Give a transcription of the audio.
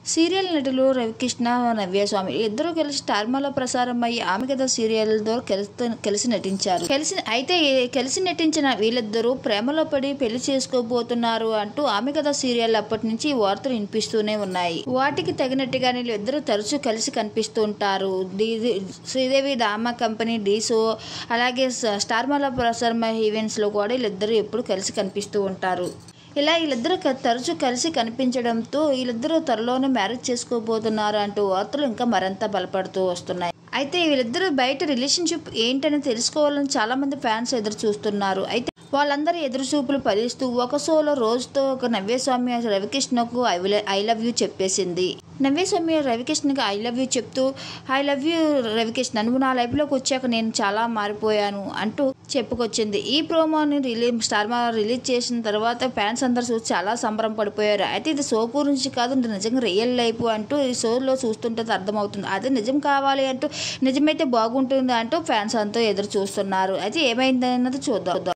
Serial నటులు రవికృష్ణ, నవ్యస్వామి ఇద్దరు కలిసి స్టార్మాలో ప్రసారం అయ్యి ఆమె కథ సీరియల్ తో కలిసి నటించారు. కలిసి నటించిన వీళ్ళిద్దరూ ప్రేమలో పడి పెళ్లి చేసుకోబోతున్నారు అంటూ ఆమె కథ సీరియల్ అప్పటి నుంచి వార్తలు వినిపిస్తూనే ఉన్నాయి. వాటికి తగినట్టుగానే వీళ్ళిద్దరూ తరచూ కలిసి కనిపిస్తూ ఉంటారు. Sridevi drama company the show అలాగే స్టార్మాలో ప్రసారం అయ్యే ఈవెంట్స్ లో కూడా వీళ్ళిద్దరూ ఎప్పుడు కలిసి కనిపిస్తూ ఉంటారు. ఇలా వీళ్ళిద్దరూ తరచూ కలిసి కనిపించడంతో వీళ్ళిద్దరూ త్వరలోనే మ్యారేజ్ చేసుకోబోతున్నారు అంటూ వార్తలు ఇంకా మరింత బలపడుతూ వస్తున్నాయి. అయితే వీళ్ళిద్దరూ బయట రిలేషన్షిప్ ఏంటని తెలుసుకోవాలని చాలా మంది ఫ్యాన్స్ ఎదురు చూస్తున్నారు. అయితే వాళ్ళందరూ ఎదురు చూపులు ఫలిస్తూ ఒక షోలో రోజుతో ఒక నవ్యస్వామి రవికృష్ణకు ఐ లవ్ యూ చెప్పేసింది. నవ్యస్వామి రవికృష్ణకి ఐ లవ్ యూ చెప్తూ ఐ లవ్ యూ రవికృష్ణ, నువ్వు నా లైఫ్లోకి వచ్చాక నేను చాలా మారిపోయాను అంటూ చెప్పుకొచ్చింది. ఈ ప్రోమోని స్టార్మా రిలీజ్ చేసిన తర్వాత ఫ్యాన్స్ అందరూ చూసి చాలా సంబరం పడిపోయారు. అయితే ఇది షో గురించి కాదు, నిజంగా రియల్ లైఫ్ అంటూ ఈ షోలో చూస్తుంటే అర్థమవుతుంది. అదే నిజం కావాలి అంటూ నిజమైతే బాగుంటుంది అంటూ ఫ్యాన్స్ అంతా ఎదురు చూస్తున్నారు. అయితే ఏమైందన్నది చూద్దాం.